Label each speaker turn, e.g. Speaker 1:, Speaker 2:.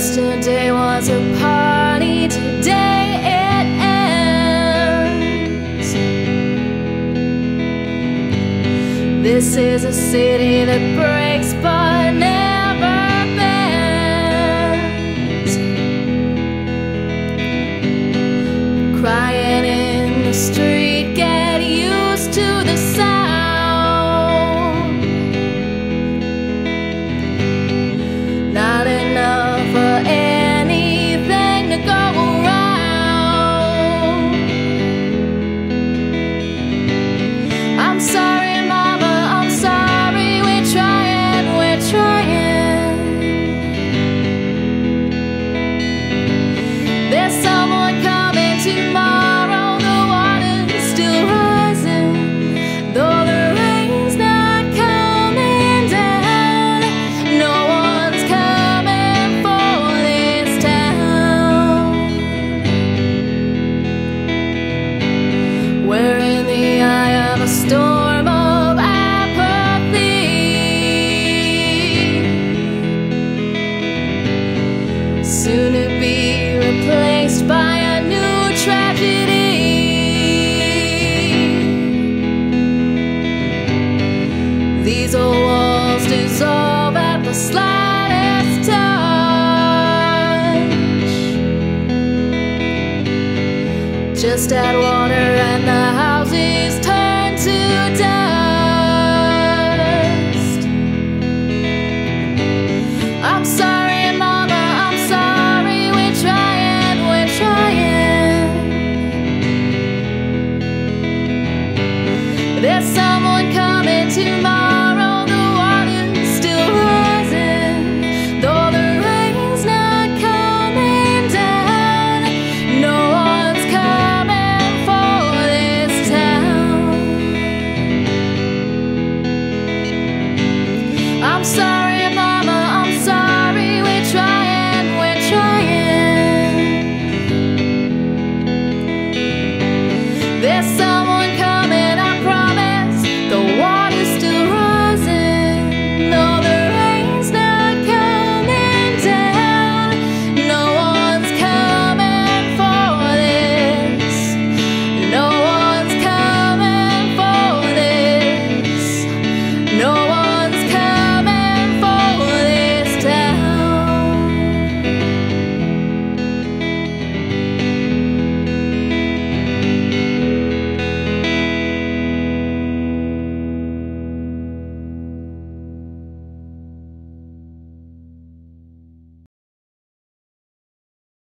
Speaker 1: Yesterday was a party, today it ends. This is a city that breaks but never bends. Crying in the street, get used to the sound. Not enough for anything to go around. I'm sorry, Mama, I'm sorry. We're trying, we're trying. There's someone coming tomorrow. The water's still rising, though the rain's not coming down. No one's coming for this town. We're in the eye of a storm of apathy. Soon to be replaced by a new tragedy. These old walls dissolve at the slightest touch. Just add water and the houses turn to dust. I'm sorry, Mama, I'm sorry. We're trying, we're trying. There's someone coming tomorrow. The water's still rising, though the rain's not coming down. No one's coming for this town. I'm sorry, Mama, I'm sorry. We're trying, we're trying. There's